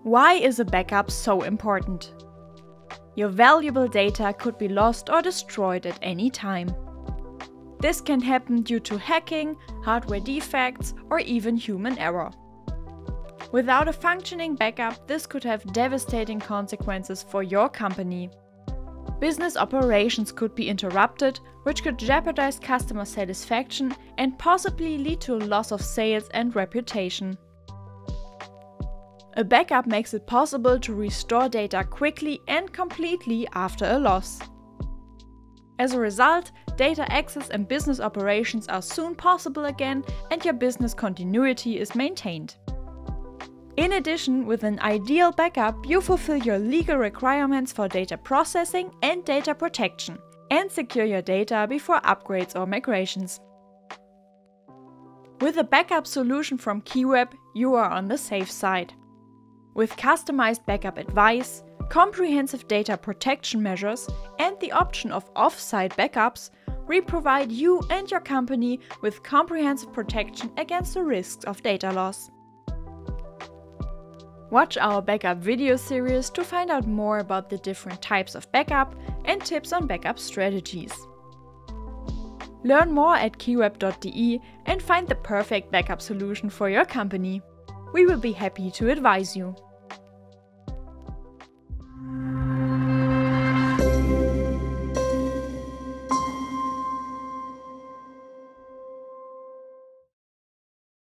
Why is a backup so important? Your valuable data could be lost or destroyed at any time. This can happen due to hacking, hardware defects, or even human error. Without a functioning backup, this could have devastating consequences for your company. Business operations could be interrupted, which could jeopardize customer satisfaction and possibly lead to a loss of sales and reputation. A backup makes it possible to restore data quickly and completely after a loss. As a result, data access and business operations are soon possible again and your business continuity is maintained. In addition, with an ideal backup, you fulfill your legal requirements for data processing and data protection, and secure your data before upgrades or migrations. With a backup solution from Keyweb, you are on the safe side. With customized backup advice, comprehensive data protection measures, and the option of off-site backups, we provide you and your company with comprehensive protection against the risks of data loss. Watch our backup video series to find out more about the different types of backup and tips on backup strategies. Learn more at keyweb.de and find the perfect backup solution for your company. We will be happy to advise you.